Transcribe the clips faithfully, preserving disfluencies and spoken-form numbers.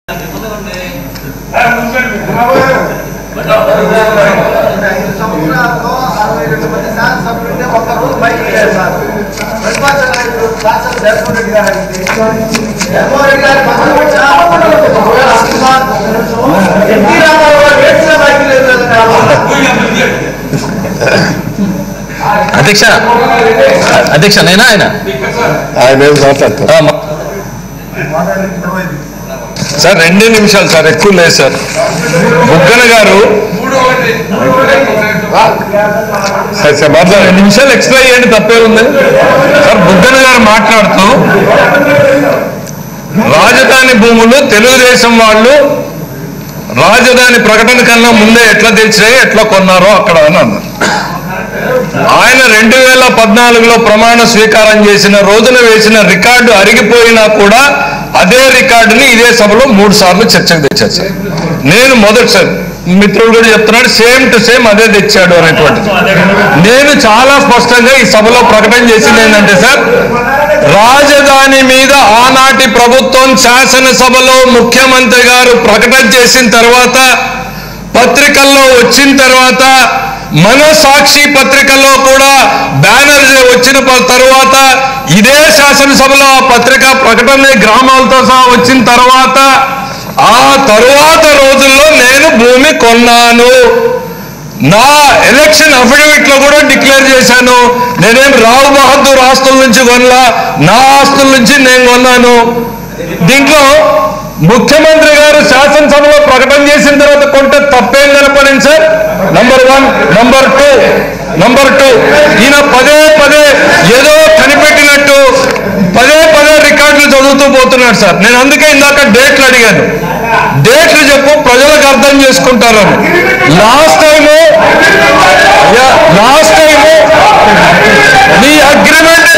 అధ్యక్ష అధ్యక్ష నేనా ఆయన ఆయన మాట్లాడతారు సార్ రెండే నిమిషాలు సార్, ఎక్కువ లేదు సార్. బుగ్గన గారు రెండు నిమిషాలు ఎక్స్ట్రా చేయండి, తప్పే ఉంది సార్. బుగ్గన గారు మాట్లాడుతూ రాజధాని భూములు తెలుగుదేశం వాళ్ళు రాజధాని ప్రకటన కన్నా ముందే ఎట్లా తెచ్చినాయి, ఎట్లా కొన్నారో అక్కడ అని అన్నారు. ఆయన రెండు వేల పద్నాలుగులో ప్రమాణ స్వీకారం చేసిన రోజున వేసిన రికార్డు అరిగిపోయినా కూడా అదే రికార్డుని ఇదే సభలో మూడు సార్లు చర్చకు తెచ్చారు సార్. నేను మొదటిసారి మిత్రుడు కూడా చెప్తున్నాడు సేమ్ టు సేమ్ అదే తెచ్చాడు అనేటువంటిది. నేను చాలా స్పష్టంగా ఈ సభలో ప్రకటన చేసింది ఏంటంటే సార్, రాజధాని మీద ఆనాటి ప్రభుత్వం శాసనసభలో ముఖ్యమంత్రి గారు ప్రకటన చేసిన తర్వాత, పత్రికల్లో వచ్చిన తర్వాత, మన సాక్షి పత్రికల్లో కూడా బ్యానర్ వచ్చిన తర్వాత, ఇదే శాసనసభలో ఆ పత్రిక ప్రకటన గ్రామాలతో సహా వచ్చిన తర్వాత, ఆ తరువాత రోజుల్లో నేను భూమి కొన్నాను. నా ఎలక్షన్ అఫిడవిట్ లో కూడా డిక్లేర్ చేశాను, నేనేం రావు బహదూర్ ఆస్తుల నుంచి కొనలా, నా ఆస్తుల నుంచి నేను కొన్నాను. దీంట్లో ముఖ్యమంత్రి గారు శాసనసభలో ప్రకటన చేసిన తర్వాత కొంటే తప్పేం కనపడింది sir? Number one. Number two number two ఈయన పదే పదే ఏదో కనిపెట్టినట్టు పదే పదే రికార్డులు చదువుతూ పోతున్నాడు సార్. నేను అందుకే ఇందాక డేట్లు అడిగాను, డేట్లు చెప్పు ప్రజలకు అర్థం చేసుకుంటారని. లాస్ట్ టైము లాస్ట్ టైము మీ అగ్రిమెంట్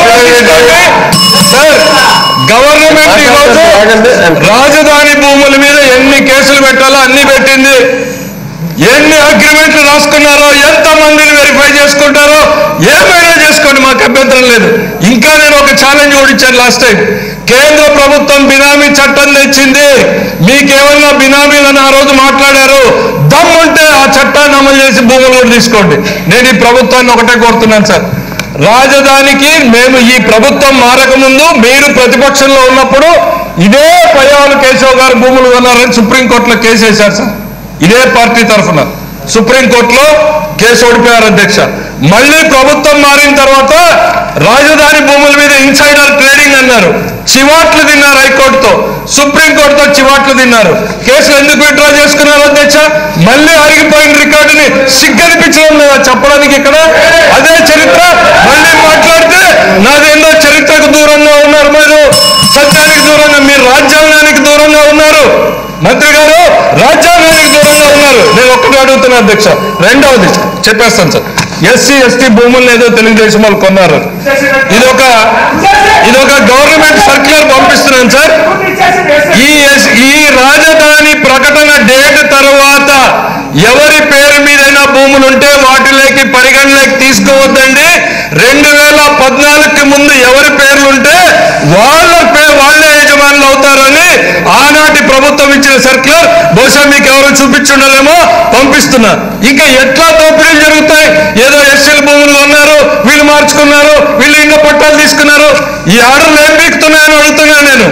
సార్, గవర్నమెంట్ ఈరోజు రాజధాని భూముల మీద ఎన్ని కేసులు పెట్టాలో అన్ని పెట్టింది. ఎన్ని అగ్రిమెంట్లు రాసుకున్నారో, ఎంత మందిని వెరిఫై చేసుకుంటారో ఏమైనా చేసుకోండి, మాకు అభ్యంతరం లేదు. ఇంకా నేను ఒక ఛాలెంజ్ కూడా ఇచ్చాను లాస్ట్ టైం. కేంద్ర ప్రభుత్వం బినామీ చట్టం తెచ్చింది, మీకేమన్నా బినామీలను ఆ రోజు మాట్లాడారు, దమ్ముంటే ఆ చట్టాన్ని అమలు చేసి భూములు కూడా తీసుకోండి. నేను ఈ ప్రభుత్వాన్ని ఒకటే కోరుతున్నాను సార్, రాజధానికి మేము ఈ ప్రభుత్వం మారకముందు మీరు ప్రతిపక్షంలో ఉన్నప్పుడు ఇదే పయ్యావుల కేశవ్ గారు భూములు కొన్నారని సుప్రీంకోర్టులో కేసు వేశారు సార్. ఇదే పార్టీ తరఫున సుప్రీంకోర్టులో కేసు ఓడిపోయారు అధ్యక్ష. మళ్ళీ ప్రభుత్వం మారిన తర్వాత రాజధాని భూముల మీద ఇన్సైడర్ ట్రేడింగ్ అన్నారు, చివాట్లు తిన్నారు హైకోర్టుతో, సుప్రీంకోర్టుతో చివాట్లు తిన్నారు. కేసులు ఎందుకు విత్డ్రా చేసుకున్నారు అధ్యక్ష? మళ్ళీ అరిగిపోయిన రికార్డుని సిగ్గనిపించడం లేదా చెప్పడానికి? ఇక్కడ అదే చరిత్ర మళ్ళీ మాట్లాడితే నాదేందో చరిత్రకు దూరంగా ఉన్నారు మీరు, సత్యానికి దూరంగా, మీరు రాజ్యాంగానికి దూరంగా ఉన్నారు మంత్రి గారు, రాజ్యాంగానికి దూరంగా ఉన్నారు. నేను ఒక్కటి అడుగుతున్నా అధ్యక్ష. రెండవది చెప్పేస్తాను సార్, ఎస్సీ ఎస్టీ భూములను ఏదో తెలుగుదేశం వాళ్ళు కొన్నారు, ఇదొక ఇదొక గవర్నమెంట్ సర్క్యులర్ పంపిస్తున్నాను సార్. ఈ ఈ రాజధాని ప్రకటన డేట్ తర్వాత ఎవరి పేరు మీదైనా భూములు ఉంటే వాటిలోకి పరిగణలోకి తీసుకోవద్దండి. రెండు వేల పద్నాలుగుకి ముందు ఎవరి పేర్లు ఉంటే వాళ్ళ పేరు వాళ్ళే యజమానులు అవుతారని ఆనాటి ప్రభుత్వం ఇచ్చిన సర్క్యులర్. బహుశా మీకు ఎవరు చూపించుండలేమో, పంపిస్తున్నా. ఇంకా ఎట్లా దోపిడీలు జరుగుతాయి? ఏదో ఎస్ఎల్ భూములు ఉన్నారు, వీళ్ళు మార్చుకున్నారు, వీళ్ళు ఇంక పట్టాలు తీసుకున్నారు. ఈ ఆర్డర్లు ఏం పీకుతున్నాయని అడుగుతున్నాను నేను.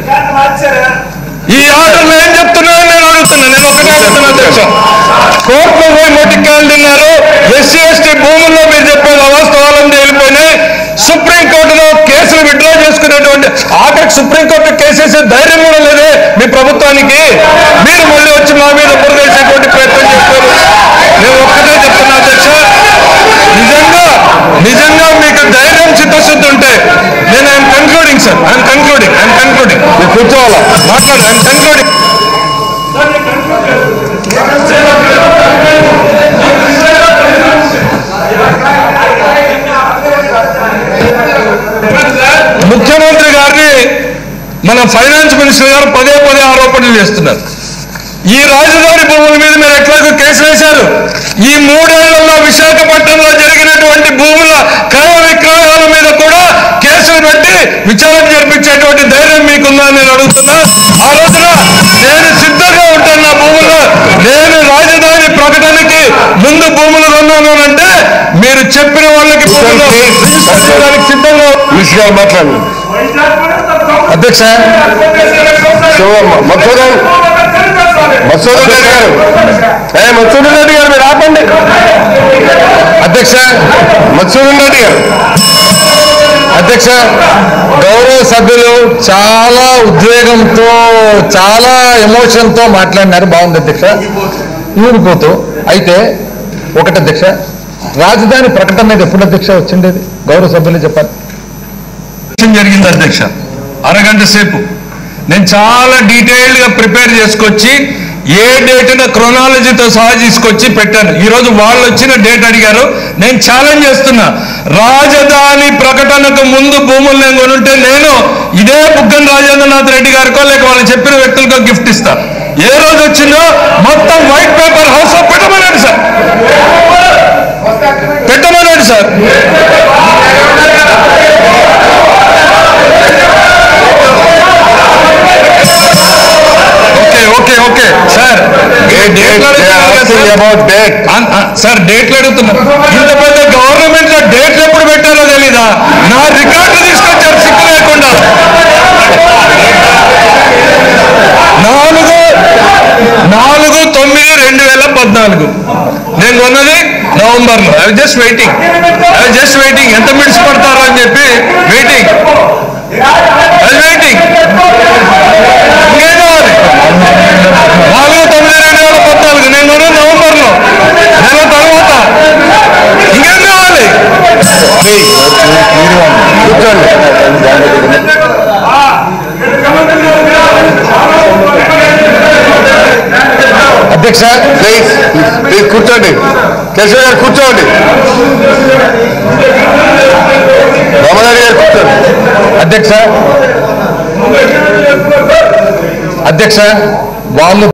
ఈ ఆర్డర్లు ఏం చెప్తున్నాయని నేను అడుగుతున్నా. నేను ఒకటే అడుగుతున్నా అధ్యక్ష, కోర్టులో పోయి మొట్టికాయలు తిన్నారు, ఎస్సీ ఎస్టీ భూముల్లో మీరు చెప్పేది అవాస్తవాలను తేలిపోయినాయి. సుప్రీంకోర్టులో కేసులు విత్డ్రా చేసుకునేటువంటి ఆఖరికి సుప్రీంకోర్టు కేసేసే ధైర్యం కూడా లేదే మీ ప్రభుత్వానికి. మీరు మళ్ళీ వచ్చి మా మీద బురదేసేటువంటి ప్రయత్నం చేస్తారు. నేను ఒక్కటే చెప్తున్నా అధ్యక్ష, నిజంగా నిజంగా మీకు ధైర్యం చిత్తశుద్ధి ఉంటే, నేను I'm concluding sir, I'm concluding I'm concluding మీరు కూర్చోవాలా మాట్లాడు, ఐఎమ్ కన్క్లూడింగ్. ముఖ్యమంత్రి గారిని మన ఫైనాన్స్ మినిస్టర్ గారు పదే పదే ఆరోపణలు చేస్తున్నారు. ఈ రాజధాని భూముల మీద మీరు ఎట్లాగో కేసు వేశారు. ఈ మూడేళ్లలో విశాఖపట్నంలో జరిగినటువంటి భూముల క్రయ విక్రయాల మీద కూడా కేసులు పెట్టి విచారణ జరిపించేటువంటి ధైర్యం మీకుందా నేను అడుగుతున్నా. ఆ రోజున ముందు భూములు కొన్నాను అంటే మీరు చెప్పిన వాళ్ళకి సిద్ధంగా విషయాలు మాట్లాడు అధ్యక్ష మధుసూదన్ మధుసూదన్ రెడ్డి గారు ఏ మధుసూదన్ రెడ్డి గారు మీరు ఆపండి అధ్యక్ష మధుసూదన్ రెడ్డి గారు అధ్యక్ష గౌరవ సభ్యులు చాలా ఉద్వేగంతో చాలా ఎమోషన్తో మాట్లాడినారు. బాగుంది అధ్యక్ష. ఊరిపోతూ అయితే ఒకటి అధ్యక్ష, రాజధాని ప్రకటన మీద ఎప్పుడు అధ్యక్ష వచ్చిండేది? గౌరవ సభ్యులు చెప్పాలి. జరిగింది అధ్యక్ష అరగంట సేపు నేను చాలా డీటెయిల్డ్గా ప్రిపేర్ చేసుకొచ్చి ఏ డేట్న క్రొనాలజీతో సహా తీసుకొచ్చి పెట్టాను. ఈరోజు వాళ్ళు వచ్చిన డేట్ అడిగారు. నేను ఛాలెంజ్ చేస్తున్నా, రాజధాని ప్రకటనకు ముందు భూములు నేను కొనుంటే నేను ఇదే బుగ్గన రాజేంద్రనాథ్ రెడ్డి గారికో లేక వాళ్ళు చెప్పిన వ్యక్తులకో గిఫ్ట్ ఇస్తా. ఏ రోజు వచ్చిందో మొత్తం వైట్ పేపర్ హౌస్ లో పెట్టమన్నాడు సార్, పెట్టమన్నాడు sir. Okay okay sir, sir డేట్లు అడుగుతున్నారు. ఇంత పెద్ద గవర్నమెంట్ లో డేట్లు ఎప్పుడు పెట్టారో తెలీదా? నా రికార్డులు తీసుకొచ్చారు సిక్కు లేకుండా. నాలుగు నాలుగు తొమ్మిది రెండు వేల పద్నాలుగు నేను కొన్నది నవంబర్ లో. I just waiting I just waiting ఎంత మిడిసి పడతారో అని చెప్పి వెయిటింగ్ ఐ వెయిటింగ్. ఇంకేం కావాలి? నాలుగు తొమ్మిది రెండు వేల పద్నాలుగు నేను కొన్న నవంబర్ లో, నెల తర్వాత ఇంకేం కావాలి? అధ్యక్ష ప్లీజ్ ప్లీజ్ కూర్చోండి. కేశవ్ గారు కూర్చోండి. రామదారి గారు కూర్చోండి. అధ్యక్ష అధ్యక్ష వాళ్ళు